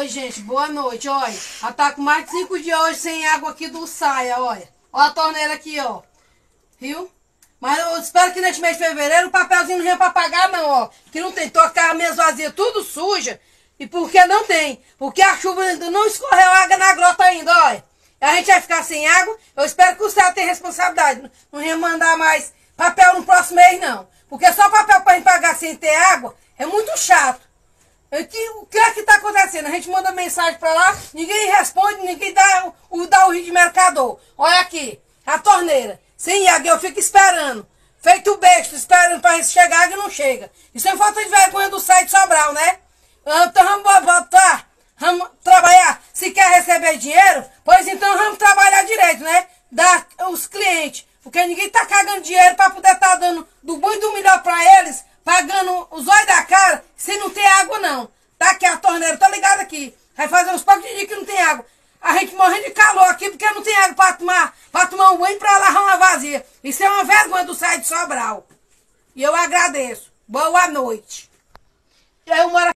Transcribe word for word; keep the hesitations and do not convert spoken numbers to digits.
Oi, gente, boa noite, olha. Já tá com mais de cinco dias hoje sem água aqui do Saia, olha. Olha a torneira aqui, ó. Viu? Mas eu espero que neste mês de fevereiro o papelzinho não venha pra pagar, não, ó. Que não tem, tocar a mesa vazia, tudo suja. E por que não tem? Porque a chuva ainda não escorreu água na grota ainda, olha. A gente vai ficar sem água. Eu espero que o Saia tenha responsabilidade. Não venha mandar mais papel no próximo mês, não. Porque só papel pra gente pagar sem ter água é muito chato. O que é que está acontecendo? A gente manda mensagem para lá, ninguém responde, ninguém dá o, dá o rio de mercador. Olha aqui, a torneira, sem água, eu fico esperando. Feito besta, esperando para chegar, a água não chega. Isso é falta de vergonha do Saia de Sobral, né? Então vamos voltar, vamos trabalhar. Se quer receber dinheiro, pois então vamos trabalhar direito, né? Dar os clientes. Porque ninguém está cagando dinheiro para poder estar tá dando do bom e do melhor para eles, pagando os olhos da cara, se não tem água não. Tá aqui a torneira, tô ligado aqui. Vai fazer uns poucos dias que não tem água. A gente morrendo de calor aqui porque não tem água para tomar, para tomar um banho e para lavar uma vazia. Isso é uma vergonha do Saia de Sobral. E eu agradeço. Boa noite. E aí eu moro